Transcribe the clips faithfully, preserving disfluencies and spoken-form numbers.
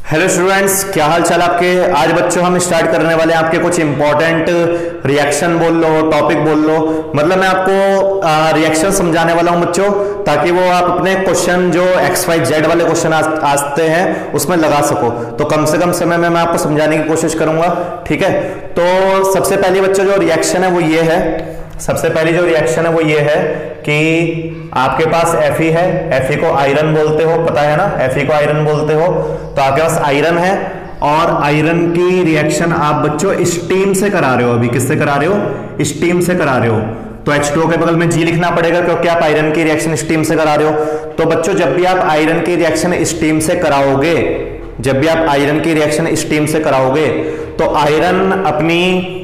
Hello students, क्या हाल चाल आपके। आज बच्चों हम स्टार्ट करने वाले हैं आपके कुछ इंपॉर्टेंट रिएक्शन बोल लो, टॉपिक बोल लो, मतलब मैं आपको रिएक्शन समझाने वाला हूं बच्चों, ताकि वो आप अपने क्वेश्चन जो एक्स वाई जेड वाले क्वेश्चन आते हैं उसमें लगा सको। तो कम से कम समय में मैं आपको समझाने की कोशिश करूंगा, ठीक है। तो सबसे पहले बच्चों जो रिएक्शन है वो ये है, सबसे पहली जो रिएक्शन है वो ये है कि आपके पास Fe है, Fe को आयरन बोलते हो, पता है ना, Fe को आयरन बोलते हो। तो आपके पास आयरन है और आयरन की रिएक्शन आप बच्चों स्टीम से करा रहे हो। अभी किससे करा रहे हो? स्टीम से करा रहे हो। तो एच टू ओ के बगल में जी लिखना पड़ेगा क्योंकि आप आयरन की रिएक्शन स्टीम से करा रहे हो। तो बच्चों जब भी आप आयरन की रिएक्शन स्टीम से कराओगे, जब भी आप आयरन की रिएक्शन स्टीम से कराओगे तो आयरन अपनी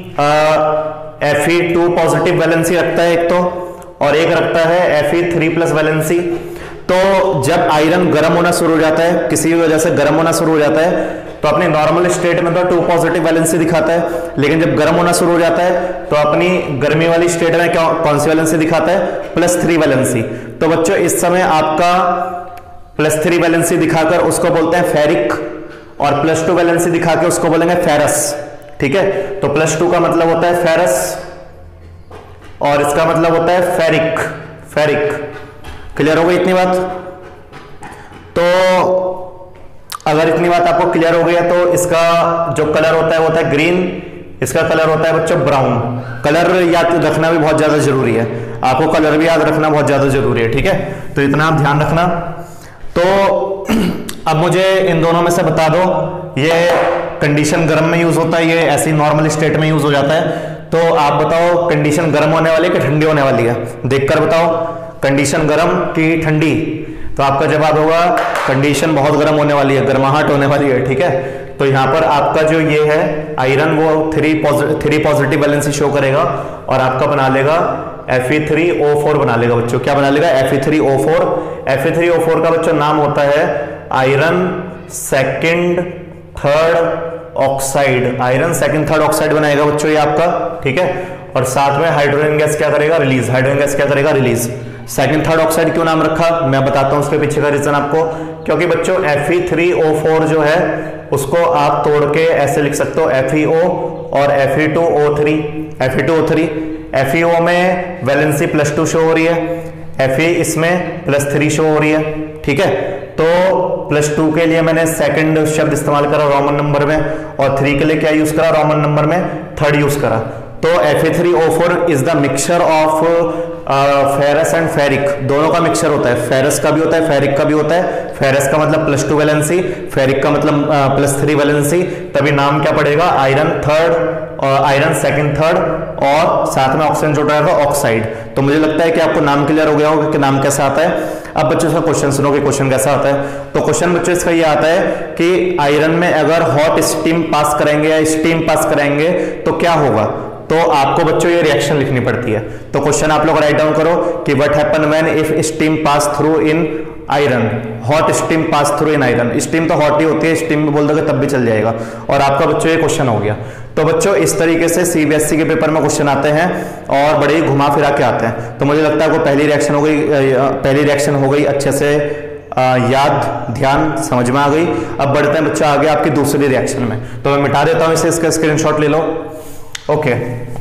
Fe टू पॉजिटिव वैलेंसी रखता है एक तो, और एक रखता है Fe थ्री प्लस वैलेंसी। तो जब आयरन गर्म होना शुरू हो जाता है, किसी भी वजह से गर्म होना शुरू हो जाता है, तो अपनी नॉर्मल स्टेट में तो टू पॉजिटिव वैलेंसी दिखाता है, लेकिन जब गर्म होना शुरू हो जाता है तो अपनी गर्मी वाली स्टेट में क्या कौन सी वैलेंसी दिखाता है? Plus three valency. तो बच्चों इस समय आपका प्लस थ्री वैलेंसी दिखाकर उसको बोलते हैं फेरिक, और प्लस टू वैलेंसी दिखा के उसको बोलेंगे फेरस, ठीक है। तो प्लस टू का मतलब होता है फेरस और इसका मतलब होता है फेरिक, फेरिक। क्लियर हो गई इतनी बात? तो अगर इतनी बात आपको क्लियर हो गई है तो इसका जो कलर होता है वो होता है ग्रीन, इसका कलर होता है बच्चों ब्राउन। कलर याद रखना भी बहुत ज्यादा जरूरी है, आपको कलर भी याद रखना बहुत ज्यादा जरूरी है, ठीक है। तो इतना आप ध्यान रखना। तो अब मुझे इन दोनों में से बता दो, ये कंडीशन गर्म में यूज होता है, ये ऐसी नॉर्मल स्टेट में यूज हो जाता है। तो आप बताओ कंडीशन गर्म होने वाली है कि ठंडी होने वाली है? देखकर बताओ, कंडीशन गर्म कि ठंडी? तो आपका जवाब होगा कंडीशन बहुत गर्म होने वाली है, गर्माहट होने वाली है, ठीक है। तो यहाँ पर आपका जो ये है आयरन वो three three positive valency show करेगा और आपका बना लेगा Fe थ्री O फोर बना लेगा बच्चों। क्या बना लेगा? Fe three O four. Fe three O four का बच्चों नाम होता है iron second third oxide. Iron second third oxide बनाएगा बच्चों ये आपका, ठीक है। और साथ में हाइड्रोजन गैस क्या करेगा? रिलीज। हाइड्रोजन गैस क्या करेगा? रिलीज। सेकंड थर्ड ऑक्साइड क्यों नाम रखा मैं बताता हूं उसके पीछे का रीजन आपको। क्योंकि बच्चों Fe थ्री O फोर जो है उसको आप तोड़ के ऐसे लिख सकते हो FeO और Fe two O three. Fe two O three FeO में वैलेंसी प्लस टू शो हो रही है, Fe इसमें प्लस थ्री शो हो रही है, ठीक है। तो प्लस टू के लिए मैंने सेकंड शब्द इस्तेमाल करा रोमन नंबर में, और थ्री के लिए क्या यूज करा? रोमन नंबर में थर्ड यूज करा। तो Fe three O four is the mixture of ferrous and ferric. दोनों का मिक्सचर होता है, फेरस का भी होता है, फेरिक का भी होता है। फेरस का मतलब प्लस टू वैलेंसी, फेरिक का मतलब प्लस थ्री वैलेंसी। तभी नाम क्या पड़ेगा? आयरन थर्ड और आयरन सेकंड थर्ड, और साथ में ऑक्सीजन जुड़ रहेगा ऑक्साइड। तो मुझे लगता है कि आपको नाम क्लियर हो गया होगा कि नाम कैसा आता है। अब बच्चों इसका क्वेश्चन सुनो कि क्वेश्चन कैसा आता है। तो क्वेश्चन बच्चों इसका ये आता है कि आयरन में अगर हॉट स्टीम पास करेंगे या स्टीम पास करेंगे तो क्या होगा। तो आपको बच्चों ये रिएक्शन लिखनी पड़ती है। तो क्वेश्चन आप लोग राइट डाउन करो कि what happen when if steam pass through in iron. Hot steam pass through in iron. Steam तो हॉट ही होती है, स्टीम में बोल दोगे तब भी चल जाएगा। और आपका बच्चों ये क्वेश्चन हो गया। तो बच्चों इस तरीके से सीबीएसई के पेपर में क्वेश्चन आते हैं और बड़े ही घुमा फिरा के आते हैं। तो मुझे लगता है आपको पहली रिएक्शन हो गई, पहली रिएक्शन हो गई अच्छे से याद, ध्यान, समझ में आ गई। अब बढ़ते हैं बच्चों आगे आपकी दूसरी रिएक्शन में। तो मैं मिटा देता हूं इसे, इसका स्क्रीनशॉट ले लो। ओके,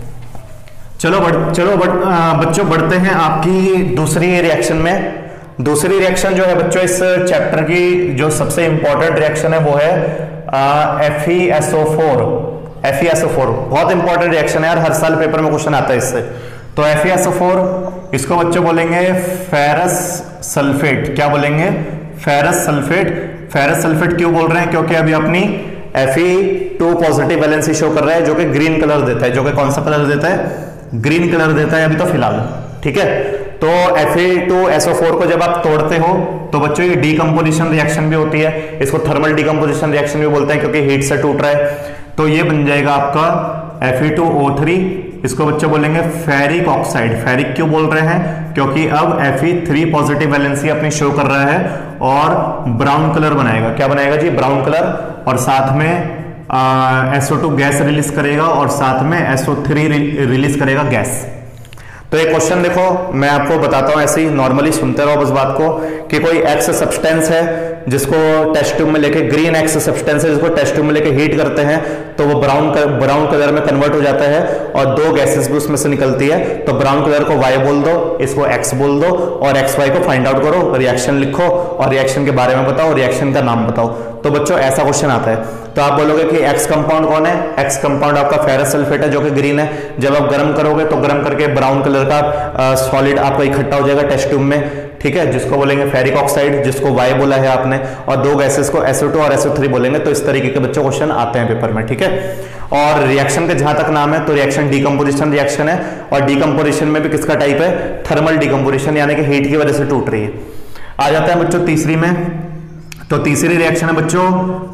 चलो बढ़ चलो बढ़ बच्चों बढ़ते हैं आपकी दूसरी रिएक्शन में। दूसरी रिएक्शन जो है बच्चों इस चैप्टर की जो सबसे इंपॉर्टेंट रिएक्शन है वो है Fe S O four. Fe S O four बहुत इंपॉर्टेंट रिएक्शन है यार, हर साल पेपर में क्वेश्चन आता है इससे। तो Fe S O फोर इसको बच्चों बोलेंगे फेरस सल्फेट। क्या बोलेंगे? Ferrous sulphate. फेरस सल्फेट क्यों बोल रहे हैं? क्योंकि अभी अपनी Fe two positive valency show कर रहा है, जो कि ग्रीन कलर देता है। जो कि कौन सा कलर देता है? ग्रीन कलर देता है अभी तो फिलहाल, ठीक है। तो Fe two S O four को जब आप तोड़ते हो तो बच्चों ये डीकंपोजिशन रिएक्शन भी होती है। इसको थर्मल डीकंपोजिशन रिएक्शन भी बोलते हैं क्योंकि हीट से टूट रहा है। तो ये बन जाएगा आपका Fe टू O थ्री। इसको बच्चों बोलेंगे फेरिक ऑक्साइड। फेरिक क्यों बोल रहे हैं? क्योंकि अब Fe थ्री पॉजिटिव वैलेंसी अपनी शो कर रहा है और ब्राउन कलर बनाएगा। क्या बनाएगा जी? Brown colour. और साथ में S O two gas release करेगा और साथ में एस ओ थ्री रिलीज करेगा गैस। तो एक क्वेश्चन देखो, मैं आपको बताता हूं ऐसे ही नॉर्मली, सुनते रहो बस बात को, कि कोई एक्स सब्सटेंस है जिसको टेस्ट ट्यूब में लेके, ग्रीन एक्स सब्सटेंस है जिसको टेस्ट ट्यूब में लेके हीट करते हैं तो वो ब्राउन ब्राउन कलर में कन्वर्ट हो जाता है और दो गैसेस भी उसमें से निकलती है। तो ब्राउन कलर को वाई बोल दो, इसको एक्स बोल दो और एक्स वाई को फाइंड आउट करो, रिएक्शन लिखो और रिएक्शन के बारे में बताओ, रिएक्शन का नाम बताओ। तो बच्चों ऐसा क्वेश्चन आता है। तो आप बोलोगे कि एक्स कंपाउंड कौन है? एक्स कंपाउंड आपका फेरस सल्फेट है जो कि ग्रीन है। जब आप गर्म करोगे तो गर्म करके ब्राउन कलर का सॉलिड आपका इकट्ठा हो जाएगा टेस्ट ट्यूब में, ठीक है, जिसको बोलेंगे फेरिक ऑक्साइड, जिसको वाई बोला है आपने, और दो गैसेस को एस ओ टू और एस ओ थ्री बोलेंगे। तो इस तरीके के बच्चों क्वेश्चन आते हैं पेपर में, ठीक है। और रिएक्शन के जहां तक नाम है तो रिएक्शन डीकंपोजिशन रिएक्शन है, और डीकंपोजिशन में भी किसका टाइप है? थर्मल डीकंपोजिशन, यानी कि हीट की वजह से टूट रही है। आ जाता है बच्चों तीसरी में। तो तीसरी रिएक्शन है बच्चों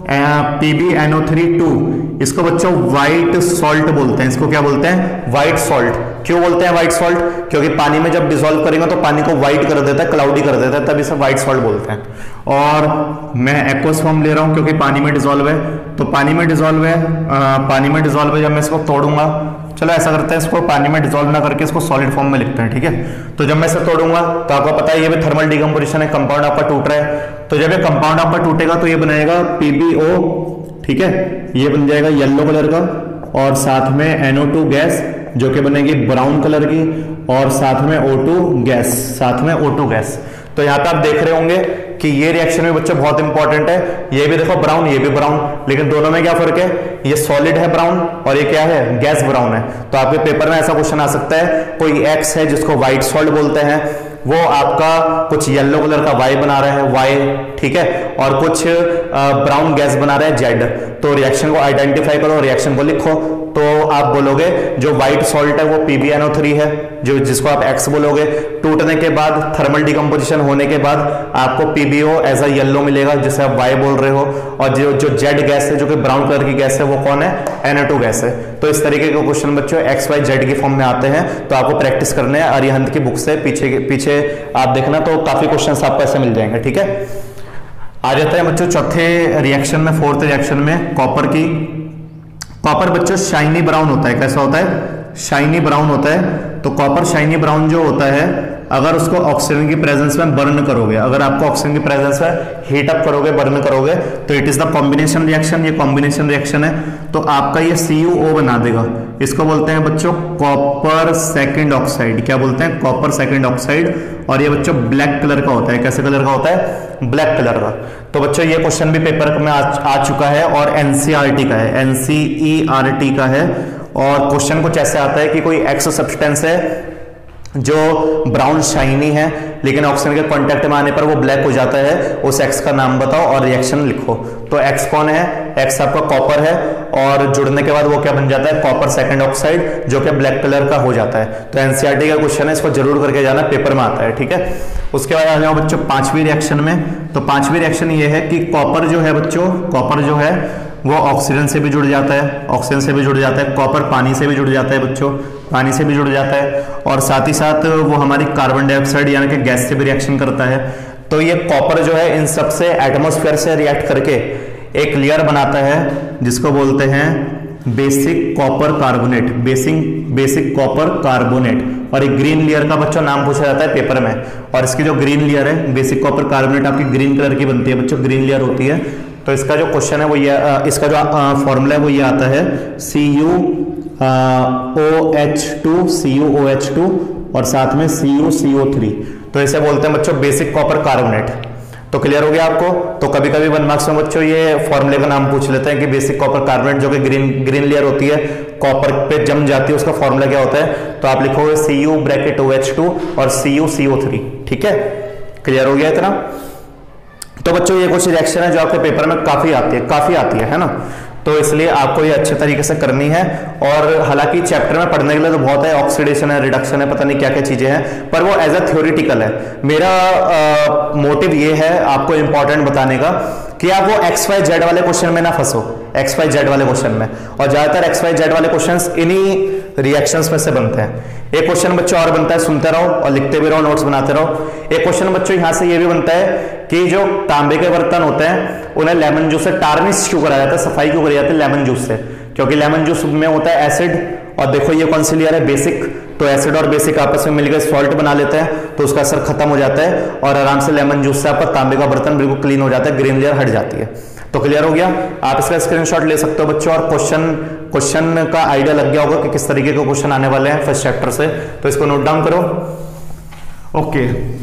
P B N O three two. इसको बच्चों व्हाइट सॉल्ट बोलते हैं। इसको क्या बोलते हैं? White salt. क्यों बोलते हैं व्हाइट सॉल्ट? क्योंकि पानी में जब डिसॉल्व करेंगे तो पानी को व्हाइट कर देता है, क्लाउडी कर देता है, तब इसे व्हाइट सॉल्ट बोलते हैं। और मैं एक्वस फॉर्म ले रहा हूं क्योंकि पानी में डिसॉल्व है। तो पानी में डिसॉल्व है, आ, पानी में डिसॉल्व है। जब मैं इसको तोड़ूंगा, चलो ऐसा करते हैं, इसको पानी में डिसॉल्व ना करके इसको सॉलिड फॉर्म में लिखते हैं, ठीक है। तो जब मैं इसे तोड़ूंगा तो आपको पता है ये भी थर्मल डीकंपोजिशन है, कंपाउंड आपका टूट रहा है। तो जब ये कंपाउंड आपका टूटेगा तो ये बनाएगा पी बी ओ, ठीक है, ये बन जाएगा येलो कलर का, और साथ में एन ओ टू गैस जो कि बनेगी ब्राउन कलर की, और साथ में ओ टू गैस, साथ में ओ टू गैस। तो यहां पे आप देख रहे होंगे कि ये रिएक्शन में बच्चों बहुत इंपॉर्टेंट है। ये भी देखो ब्राउन, ये भी ब्राउन, लेकिन दोनों में क्या फर्क है? ये सॉलिड है ब्राउन और ये क्या है? गैस ब्राउन है। तो आपके पेपर में ऐसा क्वेश्चन आ सकता है, कोई एक्स है जिसको व्हाइट सॉल्ट बोलते हैं, वो आपका कुछ येलो कलर का वाई बना रहा है, वाई, ठीक है, और कुछ ब्राउन गैस बना रहा है, जेड। तो रिएक्शन को आइडेंटिफाई करो, रिएक्शन को लिखो। तो आप बोलोगे जो व्हाइट सॉल्ट है वो P B N O three है, जो जिसको आप एक्स बोलोगे। टूटने के बाद, थर्मल डिकम्पोजिशन होने के बाद आपको P B O as a yellow मिलेगा, जिसे आप वाई बोल रहे हो। और जो जो जेड गैस है जो कि ब्राउन कलर की गैस है वो कौन है? एन ओ टू गैस है। तो इस तरीके के क्वेश्चन बच्चों एक्स वाई जेड की फॉर्म में आते हैं। तो आपको प्रैक्टिस करने हैं अरिहंत की बुक से, पीछे पीछे आप देखना तो काफी क्वेश्चन आपको ऐसे मिल जाएंगे, ठीक है। आ जाता है बच्चों चौथे रिएक्शन में, फोर्थ रिएक्शन में, कॉपर की। कॉपर बच्चों शाइनी ब्राउन होता है। कैसा होता है? शाइनी ब्राउन होता है। तो कॉपर शाइनी ब्राउन जो होता है, अगर उसको ऑक्सीजन की प्रेजेंस में बर्न करोगे, अगर आपको ऑक्सीजन की प्रेजेंस में हीट अप करोगे, बर्न करोगे, तो it is the combination reaction. ये कॉम्बिनेशन रिएक्शन है। तो आपका ये सी यू ओ बना देगा। इसको बोलते हैं बच्चों कॉपर सेकंड ऑक्साइड। क्या बोलते हैं? Copper second oxide. और ये बच्चों ब्लैक कलर का होता है। कैसे कलर का होता है? ब्लैक कलर का। तो बच्चों ये क्वेश्चन भी पेपर में आ, आ चुका है और एनसीईआरटी का है, एनसीईआरटी का है। और क्वेश्चन कुछ ऐसे आता है कि कोई एक्स सब्सटेंस है जो ब्राउन शाइनी है, लेकिन ऑक्सीजन के कांटेक्ट में आने पर वो ब्लैक हो जाता है। उस एक्स का नाम बताओ और रिएक्शन लिखो। तो एक्स कौन है? एक्स आपका कॉपर है, और जुड़ने के बाद वो क्या बन जाता है? कॉपर सेकंड ऑक्साइड, जो कि ब्लैक कलर का हो जाता है। तो एनसीईआरटी का क्वेश्चन है, इसको जरूर करके जाना, पेपर में आता है, ठीक है। उसके बाद आ जाओ बच्चों पांचवी रिएक्शन में। तो पांचवी रिएक्शन ये है कि कॉपर जो है बच्चों, कॉपर जो है वो ऑक्सीजन से भी जुड़ जाता है, ऑक्सीजन से भी जुड़ जाता है। कॉपर पानी से भी जुड़ जाता है बच्चों, पानी से भी जुड़ जाता है। और साथ ही साथ वो हमारी कार्बन डाइऑक्साइड यानी कि गैस से भी रिएक्शन करता है। तो ये कॉपर जो है इन सबसे एटमॉस्फेयर से रिएक्ट करके एक लेयर बनाता है जिसको बोलते हैं basic copper carbonate, basic basic copper carbonate. और एक ग्रीन लेयर का बच्चों नाम पूछा जाता है पेपर में। और इसकी जो ग्रीन लेयर है बेसिक कॉपर कार्बोनेट आपकी ग्रीन कलर की बनती है बच्चों, ग्रीन लेयर होती है। तो इसका जो क्वेश्चन है वो ये, इसका जो फॉर्मूला है वो ये आता है C U O H two, C U O H two, और साथ में सी यू सी ओ थ्री। तो इसे बोलते हैं बच्चों बेसिक कॉपर कार्बोनेट। तो क्लियर हो गया आपको? तो कभी कभी वन मार्क्स में बच्चों ये फॉर्मूले का नाम पूछ लेते हैं कि बेसिक कॉपर कार्बोनेट जो कि ग्रीन ग्रीन लेयर होती है, कॉपर पे जम जाती है, उसका फॉर्मूला क्या होता है? तो आप लिखोगे C U bracket O H two और C you see O three, ठीक है। क्लियर हो गया इतना? तो बच्चों ये कुछ रिएक्शन है जो आपके पेपर में काफी आती है, काफी आती है, है ना। तो इसलिए आपको ये अच्छे तरीके से करनी है। और हालांकि चैप्टर में पढ़ने के लिए तो बहुत है, ऑक्सीडेशन है, रिडक्शन है, पता नहीं क्या क्या चीजें हैं, पर वो एज अ थ्योरेटिकल है। मेरा मोटिव ये है आपको इंपॉर्टेंट बताने का कि आप वो एक्स वाई जेड वाले क्वेश्चन में ना फंसो, एक्स वाई जेड वाले क्वेश्चन में। और ज्यादातर एक्स वाई जेड वाले क्वेश्चंस इन्हीं रिएक्शंस में से बनते हैं। एक क्वेश्चन बच्चों और बनता है, सुनते रहो और लिखते भी रहो, नोट्स बनाते रहो। एक क्वेश्चन बच्चों यहां से ये भी बनता है कि जो तांबे के बर्तन होते हैं उन्हें लेमन जूस से टार्निश क्यों कराया जाता है, सफाई क्यों करी जाती है लेमन जूस से? क्योंकि लेमन जूस में होता है एसिड और देखो ये कौन सी लेयर है, बेसिक, तो एसिड और बेसिक आपस में मिलकर सॉल्ट बना लेते हैं, तो उसका असर खत्म हो जाता है और आराम से लेमन जूस से आपका तांबे का बर्तन बिल्कुल क्लीन हो जाता है, ग्रीन लेयर हट जाती है। तो क्लियर हो गया, आप इसका स्क्रीनशॉट ले सकते हो बच्चों, और क्वेश्चन क्वेश्चन का आइडिया लग गया होगा कि किस तरीके के क्वेश्चन आने वाले हैं फर्स्ट चैप्टर से, तो इसको नोट डाउन करो। ओके,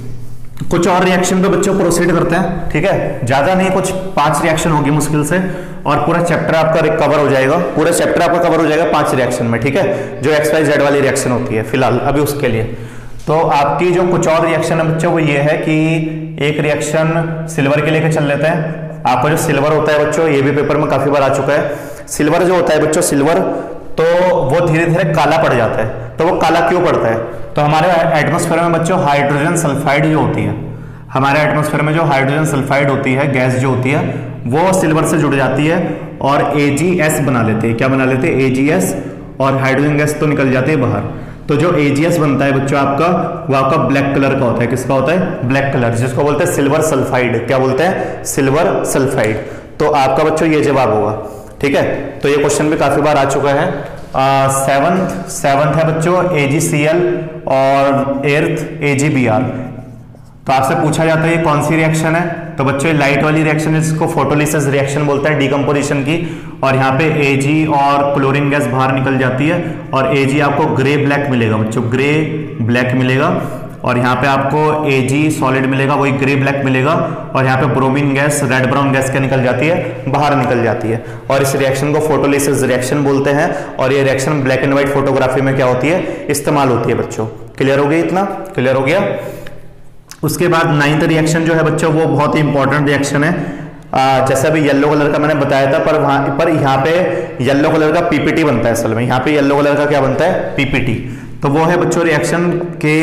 कुछ और रिएक्शन पे बच्चों प्रोसीड करते हैं, ठीक है, ज्यादा नहीं, कुछ पांच रिएक्शन होगी मुश्किल से, और पूरा चैप्टर आपका कवर हो जाएगा, पूरा चैप्टर आपका कवर हो जाएगा पांच रिएक्शन में, ठीक है, जो एक्स वाई जेड वाली रिएक्शन होती है फिलहाल अभी उसके लिए। तो आपकी जो कुछ और रिएक्शन है बच्चों वो ये है कि एक रिएक्शन सिल्वर के लेके चल लेते हैं। आपका जो सिल्वर होता है बच्चों, ये भी पेपर में काफी बार आ चुका है, सिल्वर जो होता है बच्चों, सिल्वर तो वो धीरे धीरे काला पड़ जाता है। तो वो काला क्यों पड़ता है, तो हमारे एटमॉस्फेयर में बच्चों हाइड्रोजन सल्फाइड जो होती है, हमारे एटमॉस्फेयर में जो हाइड्रोजन सल्फाइड होती है, गैस जो होती है, वो सिल्वर से जुड़ जाती है और ए जी एस बना लेते हैं। क्या बना लेते हैं, ए जी एस, और हाइड्रोजन गैस तो निकल जाती है बाहर। तो जो ए जी एस बनता है बच्चों आपका, वो आपका ब्लैक कलर का होता है। किसका होता है, ब्लैक कलर, जिसको बोलते हैं सिल्वर सल्फाइड। क्या बोलते हैं, सिल्वर सल्फाइड। तो आपका बच्चों ये जवाब होगा, ठीक है। तो ये क्वेश्चन भी काफी बार आ चुका है। सेवंथ सेवंथ है बच्चों ए जी सी एल और एर्थ ए जी बी आर। तो आपसे पूछा जाता है ये कौन सी रिएक्शन है, तो बच्चों लाइट वाली रिएक्शन है जिसको फोटोलिसिस रिएक्शन बोलते हैं, डीकंपोजिशन की। और यहाँ पे Ag और क्लोरीन गैस बाहर निकल जाती है और Ag आपको ग्रे ब्लैक मिलेगा बच्चों, ग्रे ब्लैक मिलेगा। और यहाँ पे आपको Ag सॉलिड मिलेगा, वही ग्रे ब्लैक मिलेगा। और यहाँ पे bromine gas, red brown gas क्या निकल जाती है, बाहर निकल जाती है। और इस रिएक्शन को फोटोलिसिस रिएक्शन बोलते हैं। और ये reaction black and white photography में क्या होती है, इस्तेमाल होती है बच्चों। क्लियर हो गया, इतना क्लियर हो गया। उसके बाद नाइन्थ रिएक्शन जो है बच्चों, वो बहुत ही इंपॉर्टेंट रिएक्शन है। आ, जैसा भी येलो कलर का मैंने बताया था, पर वहां पर यहाँ पे येलो कलर का पीपीटी बनता है असल में। यहाँ पे येलो कलर का क्या बनता है, पीपीटी। तो वो है बच्चों रिएक्शन के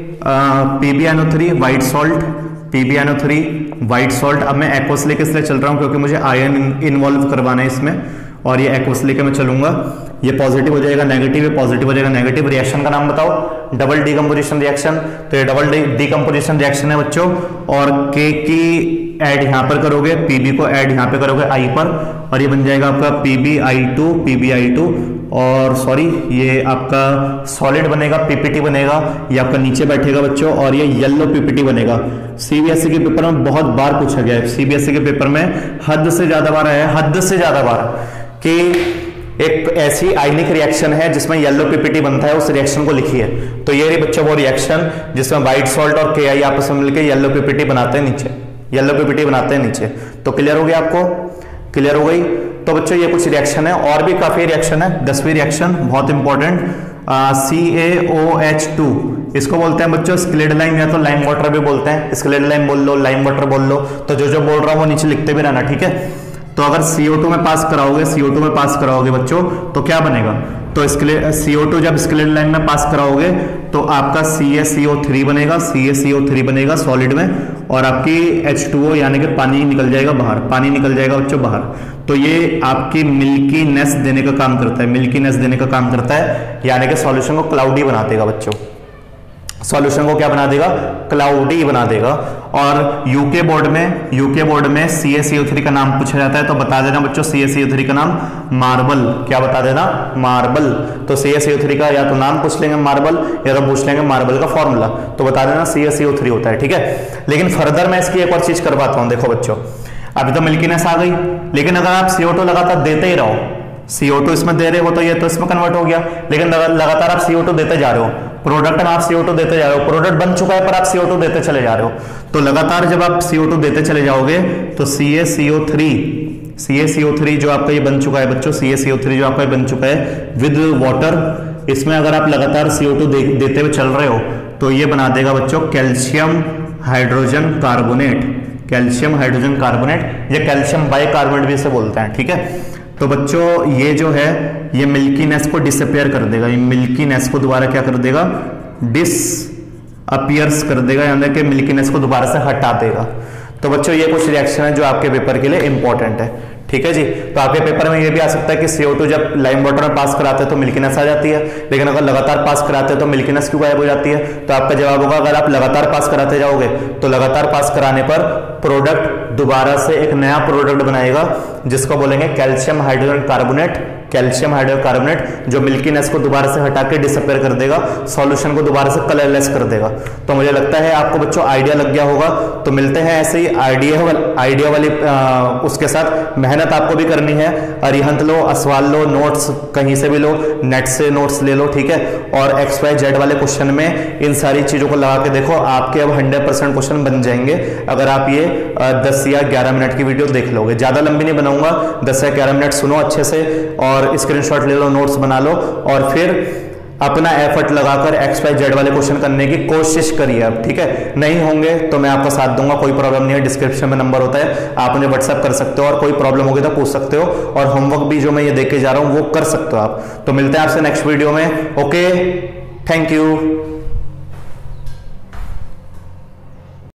P B N O three white salt, P B N O three white salt. अब मैं एक्वस लेके इसलिए चल रहा हूँ क्योंकि मुझे आयन इन्वॉल्व करवाना है इसमें, और ये एक्वस लेके मैं चलूंगा। ये पॉजिटिव हो जाएगा नेगेटिव, पॉजिटिव हो जाएगा नेगेटिव। रिएक्शन का नाम बताओ, डबल डीकंपोजिशन रिएक्शन। तो ये डबल डीकंपोजिशन रिएक्शन है बच्चों। और के की ऐड यहां पर करोगे, पीबी को ऐड यहां पे करोगे आई पर, और ये बन जाएगा आपका P B I two, P B I two. और सॉरी, ये आपका सॉलिड बनेगा, पीपीटी बनेगा, ये आपका नीचे बैठेगा बच्चों, और ये येलो पीपीटी बनेगा। सीबीएसई के पेपर में बहुत बार पूछा गया है, सीबीएसई के पेपर में हद से ज्यादा बार आया है, हद से ज्यादा बार, कि एक ऐसी आयनिक रिएक्शन है जिसमें येलो पीपीटी बनता है, उस रिएक्शन को लिखिए। तो ये रही बच्चों वो रिएक्शन जिसमें व्हाइट सॉल्ट और के आई आपस में मिलकर येलो पीपीटी बनाते हैं नीचे, येलो पीपीटी बनाते हैं नीचे। तो क्लियर हो गया, आपको क्लियर हो गई। तो बच्चों ये कुछ रिएक्शन है, और भी काफी रिएक्शन है। दसवीं रिएक्शन बहुत important, C A O H two, इसको बोलते हैं बच्चों स्क्लेड लाइम, या तो लाइम वाटर भी बोलते हैं। स्क्लेड लाइम बोल लो, लाइम वाटर बोल लो। तो जो जो बोल रहा हूं वो नीचे लिखते भी रहना, ठीक है। तो अगर सी ओ टू में पास कराओगे, सी ओ टू में पास कराओगे बच्चों, तो क्या बनेगा, तो सी ओ टू जब स्क्लेड लाइन में पास कराओगे तो आपका सी ए सी ओ थ्री बनेगा, सी ए सी ओ थ्री बनेगा सॉलिड में, और आपकी एच टू ओ यानी कि पानी निकल जाएगा बाहर, पानी निकल जाएगा बच्चों बाहर। तो ये आपकी मिल्कीनेस देने का काम करता है, मिल्कीनेस देने का काम करता है, यानी कि सॉल्यूशन को क्लाउडी बना देगा बच्चों, सॉल्यूशन को क्या बना देगा, क्लाउडी बना देगा। और यूके बोर्ड में यूके बोर्ड में सी ए सी ओ थ्री का नाम पूछा जाता है, तो बता देना बच्चों सी ए सी ओ थ्री का नाम मार्बल। क्या बता देना, मार्बल। तो सी ए सी ओ थ्री का या तो नाम पूछ लेंगे मार्बल, या तो पूछ लेंगे मार्बल का फॉर्मूला, तो बता देना सी ए सी ओ थ्री होता है, ठीक है। लेकिन फर्दर मैं इसकी एक और चीज करवाता हूं। देखो बच्चों, अभी तो मिल्कीनेस आ गई, लेकिन अगर आप सी ओ टू लगातार देते ही रहो, सी ओ टू इसमें दे रहे हो तो ये तो इसमें कन्वर्ट हो गया, लेकिन लगातार आप सी ओ टू देते जा रहे हो, प्रोडक्ट में आप सी ओ टू देते जा रहे हो, प्रोडक्ट बन चुका है पर आप सी ओ टू देते चले जा रहे हो। तो लगातार जब आप सी ओ टू देते चले जाओगे तो सी ए सी ओ थ्री, सी ए सी ओ थ्री जो आपका ये बन चुका है बच्चों, सी ए सी ओ थ्री जो आपका ये बन चुका है विद वाटर, इसमें अगर आप लगातार सी ओ टू दे, देते हुए चल रहे हो तो ये बना देगा बच्चों calcium hydrogen carbonate, calcium hydrogen carbonate, ये कैल्शियम बाइकार्बोनेट भी इसे बोलते हैं, ठीक है। तो बच्चों ये जो है ये मिल्कीनेस को डिसअपियर कर देगा, ये मिल्कीनेस को दोबारा क्या कर देगा, डिस अपीयर्स कर देगा, यानी कि मिल्कीनेस को दोबारा से हटा देगा। तो बच्चों ये कुछ रिएक्शन है जो आपके पेपर के लिए इंपॉर्टेंट है, ठीक है जी। तो आपके पेपर में ये भी आ सकता है कि सी ओ टू जब लाइम वाटर में पास कराते हैं तो मिल्कीनेस आ जाती है, लेकिन अगर लगातार पास कराते हैं तो मिल्कीनेस क्यों गायब हो जाती है। तो आपका जवाब होगा अगर आप लगातार पास कराते जाओगे तो लगातार पास कराने पर प्रोडक्ट दोबारा से एक नया प्रोडक्ट बनाएगा जिसको बोलेंगे calcium hydrogen carbonate calcium hydrocarbonate, जो मिल्कीनेस को दोबारा से हटा के डिसअपेयर कर देगा, सॉल्यूशन को दोबारा से कलरलेस कर देगा। तो मुझे लगता है आपको बच्चों आइडिया लग गया होगा। तो मिलते हैं ऐसे ही आइडिया वाल, आइडिया वाली आ, उसके साथ मेहनत आपको भी करनी है। अरिहंत लो, असवाल लो, नोट्स कहीं से भी लो, नेट से नोट्स ले लो, ठीक है। और एक्स वाई जेड वाले क्वेश्चन में इन सारी चीजों को लगा के देखो, आपके अब हंड्रेड परसेंट क्वेश्चन बन जाएंगे अगर आप ये दस या ग्यारह मिनट की वीडियो देख लोगे। ज्यादा लंबी नहीं बनाऊंगा, दस या ग्यारह मिनट सुनो अच्छे से और स्क्रीनशॉट ले लो, नोट्स बना लो और फिर अपना एफर्ट लगाकर एक्स वाई जेड वाले क्वेश्चन करने की कोशिश करिए अब, ठीक है। नहीं होंगे तो मैं आपका साथ दूंगा, कोई प्रॉब्लम नहीं है। डिस्क्रिप्शन में नंबर होता है, आप मुझे व्हाट्सएप कर सकते हो और कोई प्रॉब्लम होगी तो पूछ सकते हो। और होमवर्क भी जो मैं ये देख के जा रहा हूं वो कर सकते हो आप। तो मिलते हैं आपसे नेक्स्ट वीडियो में। Okay, thank you.